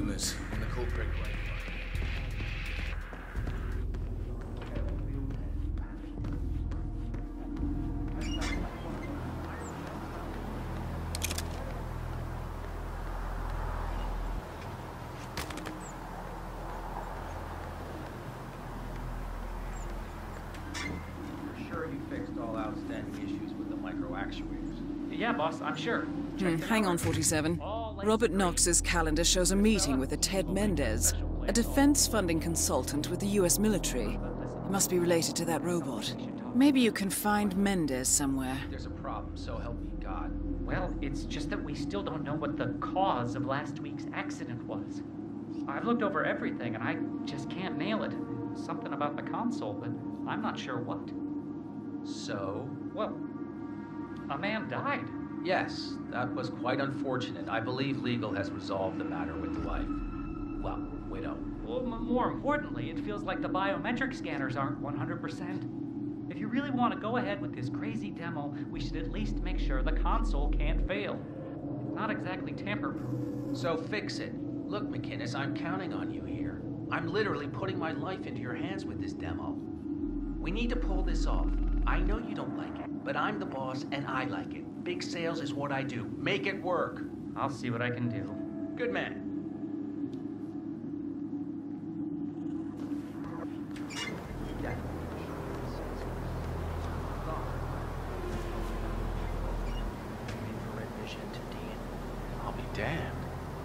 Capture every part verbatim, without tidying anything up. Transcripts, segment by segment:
rumours on the culprit. Yeah, boss, I'm sure. Hmm, hang on, forty-seven. Robert Knox's calendar shows a meeting with a Ted Mendez, a defense funding consultant with the U S military. He must be related to that robot. Maybe you can find Mendez somewhere. There's a problem, so help me God. Well, it's just that we still don't know what the cause of last week's accident was. I've looked over everything, and I just can't nail it. Something about the console, but I'm not sure what. So? Well, a man died. Yes, that was quite unfortunate. I believe legal has resolved the matter with the wife. Well, widow. Well, m more importantly, it feels like the biometric scanners aren't one hundred percent. If you really want to go ahead with this crazy demo, we should at least make sure the console can't fail. It's not exactly tamper-proof. So fix it. Look, McInnes, I'm counting on you here. I'm literally putting my life into your hands with this demo. We need to pull this off. I know you don't like it, but I'm the boss and I like it. Big sales is what I do. Make it work. I'll see what I can do. Good man. I'll be damned.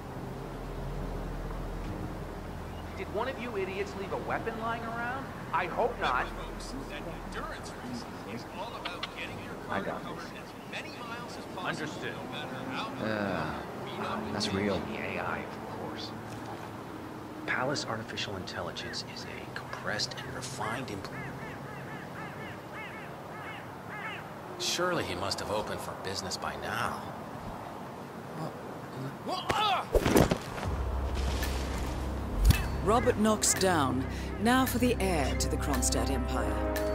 Did one of you idiots leave a weapon lying around? I hope not. I got this. Understood. Uh, that's real. The A I, of course. Palace Artificial Intelligence is a compressed and refined implement. Surely he must have opened for business by now. Robert Knox down. Now for the heir to the Kronstadt Empire.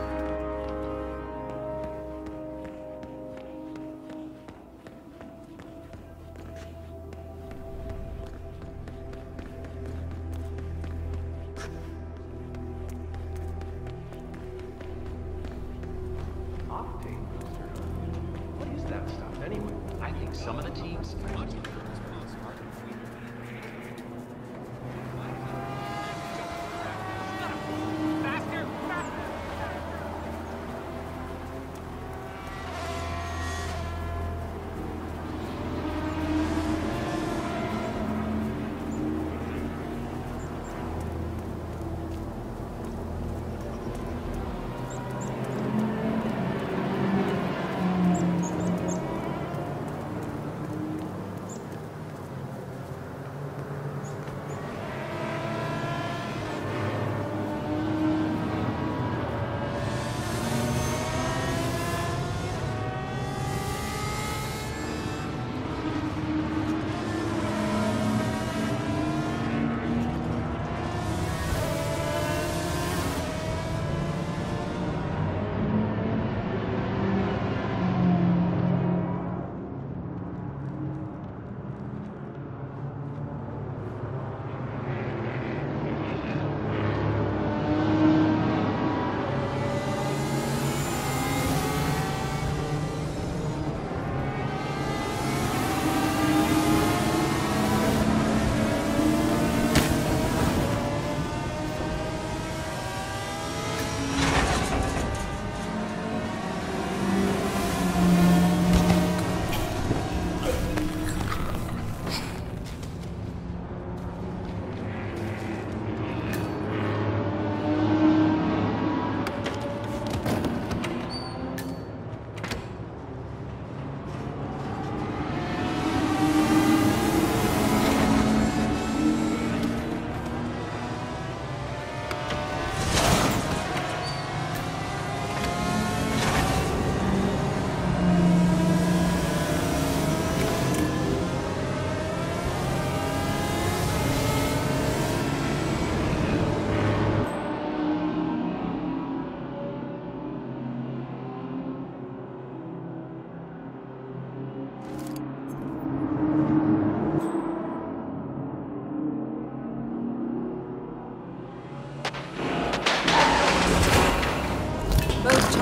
Octane booster. What is that stuff anyway? I think some of the teams.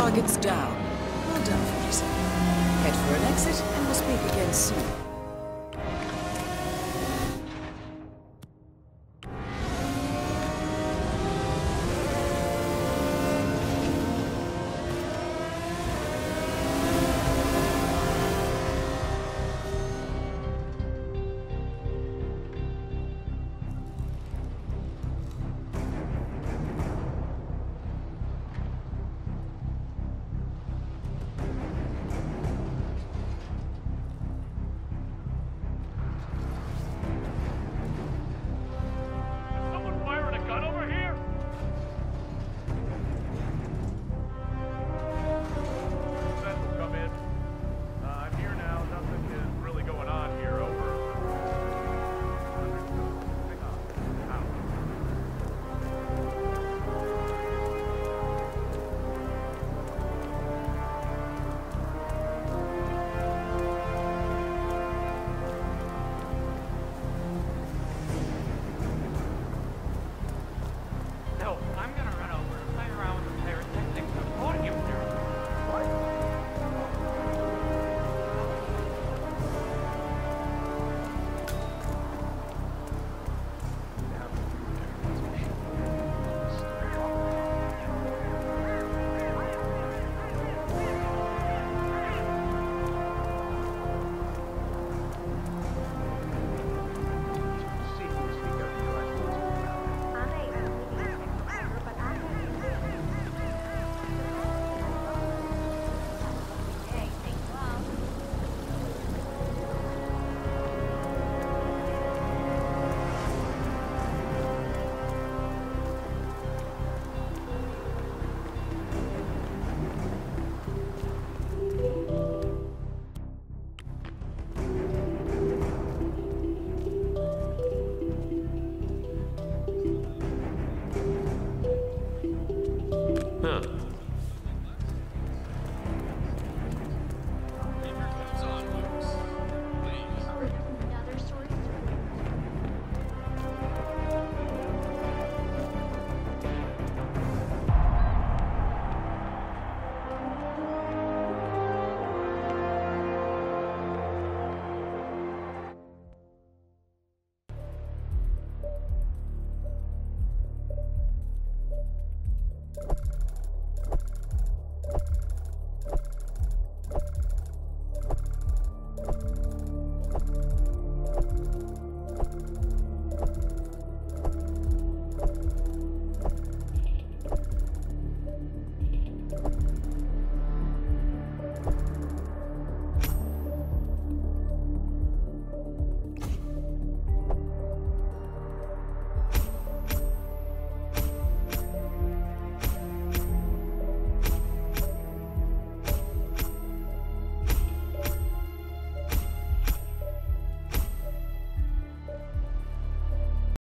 Target's down. Well done, forty-seven. Head for an exit, and we'll speak again soon.